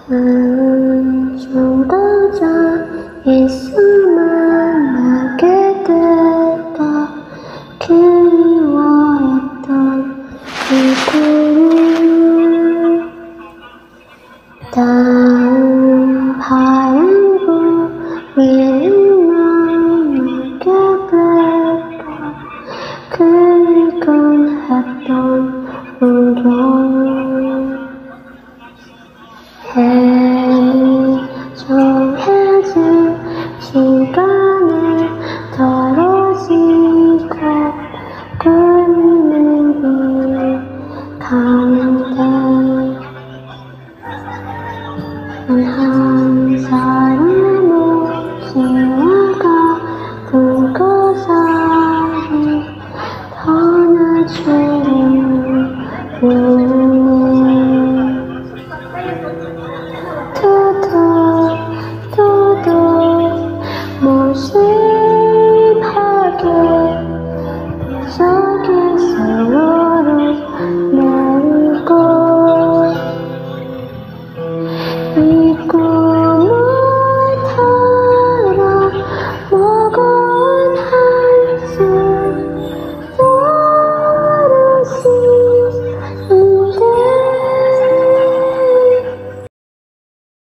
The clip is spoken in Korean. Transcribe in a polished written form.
나는 좀 더 전 예수만 알게 될까 그리워했던 그들을 다음 바람고 위에만 알게 될까 그리곤 했던 우정 해는 정해진 시간에 떨어지고 꾸미는 길 가는데 한 사람의 목숨과 불고사리 떠나줘